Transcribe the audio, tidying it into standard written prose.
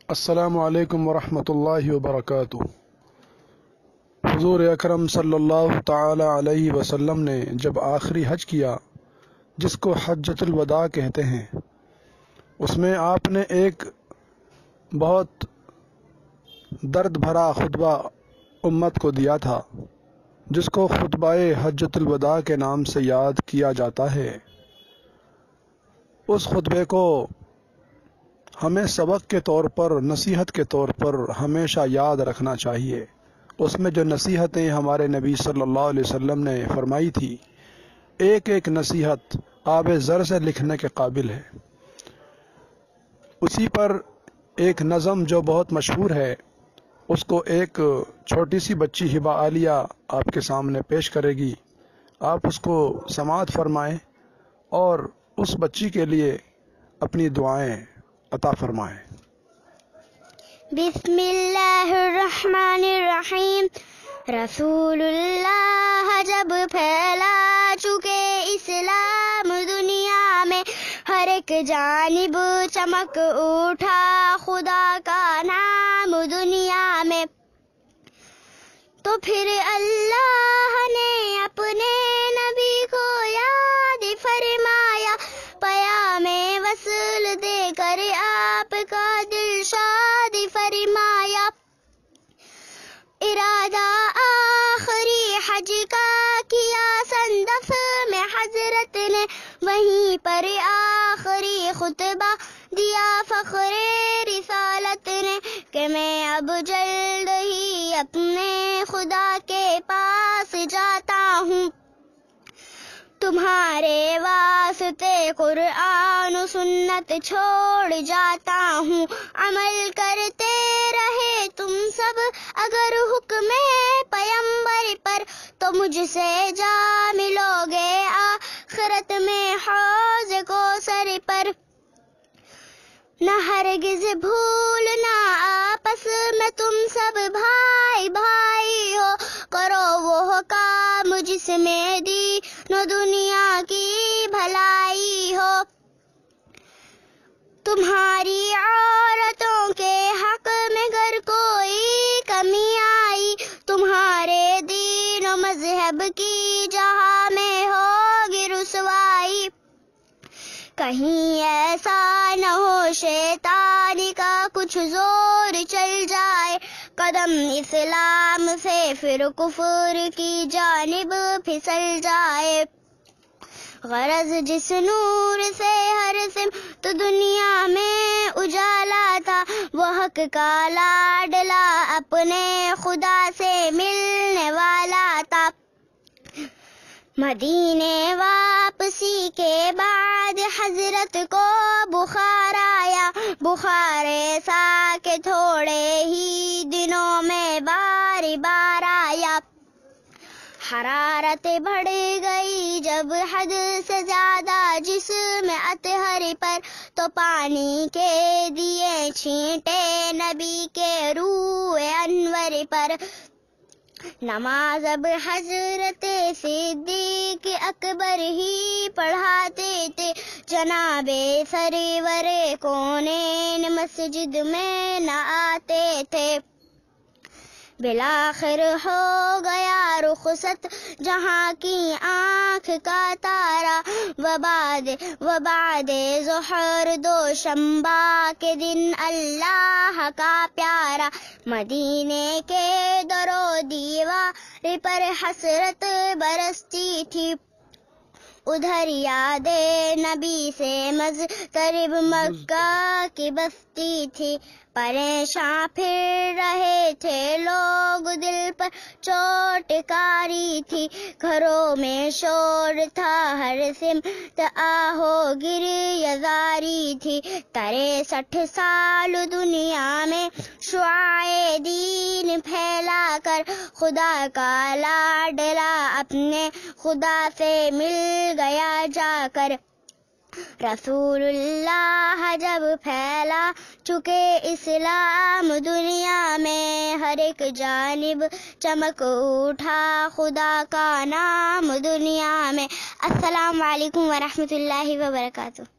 السلام علیکم ورحمۃ اللہ وبرکاتہ۔ حضور اکرم صلی اللہ تعالی علیہ وسلم نے جب آخری حج کیا، جس کو حجۃ الوداع کہتے ہیں، اس میں آپ نے ایک بہت درد بھرا خطبہ امت کو دیا تھا، جس کو خطبہ حجۃ الوداع کے نام سے یاد کیا جاتا ہے۔ اس خطبے کو ہمیں سبق کے طور پر، نصیحت کے طور پر ہمیشہ یاد رکھنا چاہیے۔ اس میں جو نصیحتیں ہمارے نبی صلی اللہ علیہ وسلم نے فرمائی تھی، ایک ایک نصیحت آب زر سے لکھنے کے قابل ہے۔ اسی پر ایک نظم جو بہت مشہور ہے، اس کو ایک چھوٹی سی بچی ہبہ عالیہ آپ کے سامنے پیش کرے گی۔ آپ اس کو سماعت فرمائیں اور اس بچی کے لیے اپنی دعائیں عطا فرمائیں۔ بسم اللہ الرحمن الرحیم۔ رسول اللہ جب پھیلا چکے اسلام دنیا میں، ہر ایک جانب چمک اٹھا خدا کا نام دنیا میں، تو پھر اللہ نے اپنے نبی کو یاد فرمایا، پیام وصل دے کر آپ کا دل شاد فرمایا۔ ارادہ آخری حج کا کیا سندف میں حضرت نے، وہیں پر آخری خطبہ دیا فخر رسالت نے، کہ میں اب جلد ہی اپنے خدا کے پاس جاتا ہوں، تمہارے واسطے قرآن و سنت چھوڑ جاتا ہوں، عمل کرتے رہے تم سب اگر حکم پیمبر پر، تو مجھ سے جا ملو گے آخرت میں حوض کوثر پر۔ نہ ہرگز بھولنا آپس میں تم سب بھائی بھائی ہو، کرو وہ کام جس میں دین و دنیا کی بھلائی ہو، تمہاری عورتوں کے حق میں گر کوئی کمی آئی، تمہارے دین و مذہب کی جہاں میں ہوگی رسوائی، کہیں ایسا نہ ہو شیطان کا کچھ زور چل جائے، قدم اسلام سے پھر کفر کی جانب پھسل جائے۔ غرض جس نور سے ہر سمت دنیا میں اجالا تھا، وہ حق کا لاڈلا اپنے خدا سے ملنے والا تھا۔ مدینے واپسی کے بعد حضرت کو بخار آیا، بخار ایسا کہ تھوڑے ہی دنوں میں بار بار آیا، حرارت بڑھ گئی جب حد سے زیادہ جسم اطہر پر، تو پانی کے دیے چھینٹے نبی کے روح انور پر۔ نماز اب حضرت صدیق اکبر ہی پڑھاتے تھے، جناب سرور کونین مسجد میں نہ آتے تھے۔ بالآخر ہو گیا رخصت جہاں کی آنکھ کا تارا، وبعد ظہر دوشنبہ کے دن اللہ کا پیارا، مدینے کے در و دیوار پر حسرت برستی تھی، ادھر یاد نبی سے مضطرب مکہ کی بستی تھی، پریشاں پھر رہے تھے لوگ، دل پر چوٹ کاری تھی، گھروں میں شور تھا ہر سمت آہو گریہ زاری تھی، 63 سال دنیا میں شعاع دین پھیلا کر، خدا کا لاڈلا اپنے خدا سے مل گیا جا کر۔ رسول اللہ جب پھیلا چکے اسلام دنیا میں، ہر ایک جانب چمک اٹھا خدا کا نام دنیا میں۔ السلام علیکم ورحمۃ اللہ وبرکاتہ۔